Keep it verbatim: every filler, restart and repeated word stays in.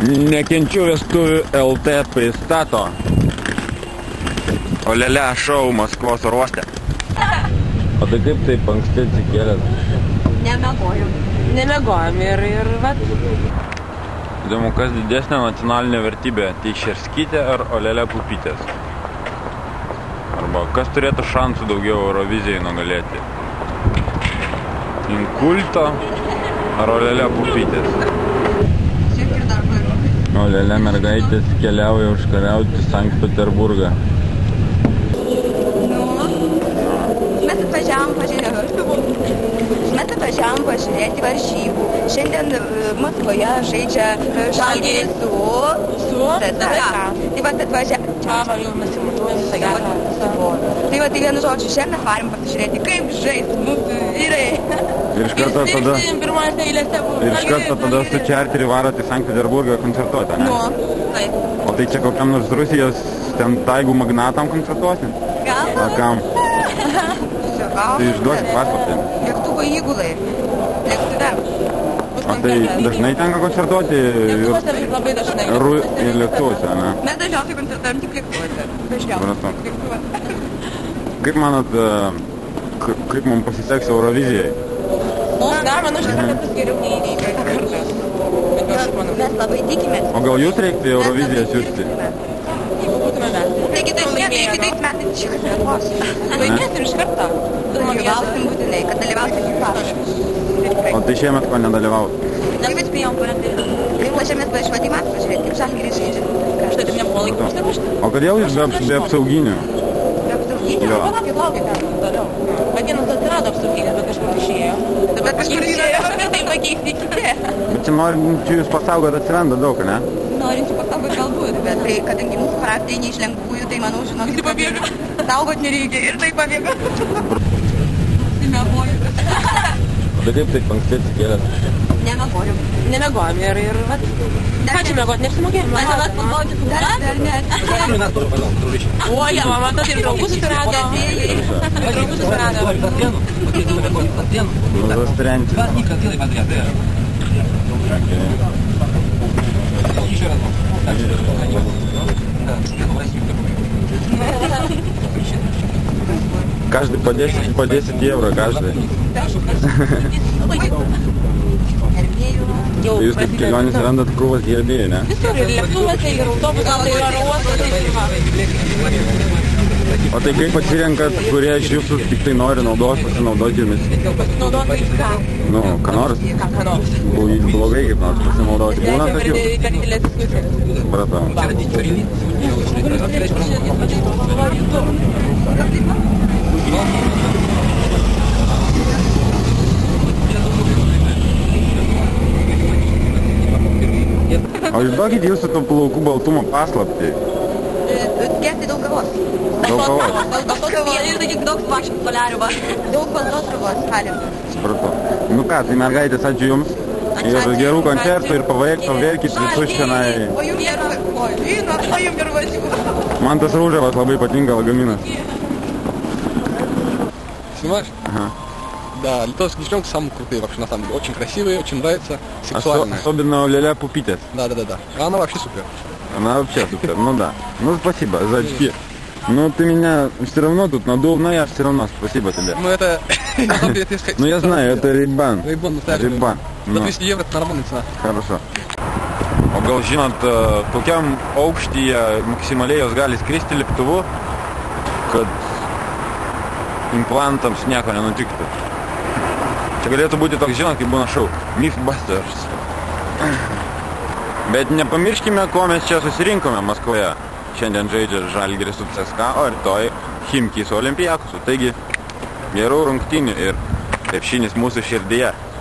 Nekenčiu vestuvių L T pristato Olele šou Maskvos oro uoste. O tai kaip taip anksti atsikėlėt? Nemegojom. Nemegojom ir, ir vat. Įdomu, kas didesnė nacionalinė vertybė, Teišerskytė ar Olele Pupytės? Arba kas turėtų šansų daugiau Eurovizijai nugalėti? Inkulto ar Olele Pupytės? Olele mergaitės keliauja užkariauti Sankt Peterburgą. Nu, mes atvažiavom pažiūrėti. Mes atvažiavom pažiūrėti varžybų. Šiandien Maskvoje žaidžia Žalgiris su... Su? CSKA. Tai vat atvažiavom. Čia jau mes įmatuojam visą galą. Tai va, tai vienu žodžiu, šiandien mes varim pasižiūrėti, kaip žais mūsų vyrai. Ir iš karto tada... Pirmose eilėse buvo. Ir iš karto tada su čarteriu varot į Sankt Peterburgą koncertuoti, ne? Nu, taip. O tai čia kokiam nors Rusijos ten taigų magnatam koncertuosi? Gal? Ar kam? Tai išduosit paslaptį. Lėktuvo įgulai. Lėktuve. O tai dažnai tenka koncertuoti? Lėktuvuose labai dažnai. Ru... Ir lėktuvuose, ne? Mes dažniausiai koncertuojam tik lėktuvuose. Dažniausiai tik lėktuvuose. Kaip manot, kaip mums pasiseks Eurovizijai? Mums galima, nu šitą kartus geriau nei nei praeitą kartą. Mes labai tikimės. O gal jūs reiktų Euroviziją siųsti? Jeigu būtume mes. Taigi tais metais, kitais metais čia kas lietuvos. Laimėsim iš karto. Dalyvausim būtinai, kad dalyvausim į parašus. O tai šiemet ko nedalyvaut? Taip atspėjom, kur atėjom. Taip plačiamės važiuoti į Maskvą, žiūrėti, kaip Žalgiris žaidžia. Štai taip nebuvo laikų užsiprašyti. O kodėl jūs be, be apsauginių? Be apsauginių? Jo. Palaukit, laukit ten toliau. Vadienas atsirado apsauginis, bet kažkur išėjo. Bet kažkur išėjo, tai pakeisti kiti. Bet čia norinčių jūs pasaugot atsiranda daug, ne? Norinčių pasaugot galbūt, bet tai, kadangi mūsų charakteriai ne iš lengvųjų, tai manau, žinokit, pabėga. Saugot nereikia ir tai pabėga. Tai nevoju. Bet kaip taip anksti atsikėlėt? Nemegojom. Nemegojom ir, ir vat. Ką čia megot, neapsimokėjom? Mes pabaudžiu, dar, dar ne. O, jie, mama, tas ir draugus susirado. Ir draugus susirado. Ну, застряньте. Каждый по десять, по десять евро, каждый. Jūs kaip kelionės randat krūvas gerbėjų, ne? Visur, ir lėktuvose, ir autobusose, ir oro uostose, ir O tai kaip atsirenkat, kurie iš jūsų tik tai nori naudos pasinaudoti jumis? Naudoti ką? Nu, ką nors? Ką, ką nors? Blogai kaip nors pasinaudoti. Būna Per tokių? per didelės diskusijas. Supratau. O išduokit jūsų to plaukų baltumo paslaptį. Gerti daug kavos. Daug kavos. Daug kavos. Ir tai tik daug paškų poliariuva. Daug baltos kavos galim. Supratau. Nu ką, tai mergaitės, ačiū jums. Ir gerų koncertų, ir pavaikto, verkit visus šiandien. O jums gerų vyno, o jums gerų važių. Man tas rūžavas labai patinka lagaminas. Снимаешь? Ага. Да, литовские девчонки самые крутые вообще на самом деле. Очень красивые, очень нравятся, сексуальные. Особенно Олele Pupytės. Да, да, да, да. А она вообще супер. Она вообще супер, ну да. Ну спасибо за очки. Ну ты меня все равно тут надул, но я все равно спасибо тебе. Ну это... Ну я знаю, это Рейбан. Рейбан, настоящий. Рейбан. За двести евро это нормальная цена. Хорошо. O gal žinot, kokiam aukštyje maksimaliai jos gali skristi lėktuvu, kad implantams nieko nenutiktų? Čia galėtų būti toks, žinot, kaip būna šou, Mythbusters. Bet nepamirškime, ko mes čia susirinkome Maskvoje. Šiandien žaidžia Žalgiris su CSKA, o rytoj Chimki su Olimpiakosu. Taigi, gerų rungtynių ir krepšinis mūsų širdyje.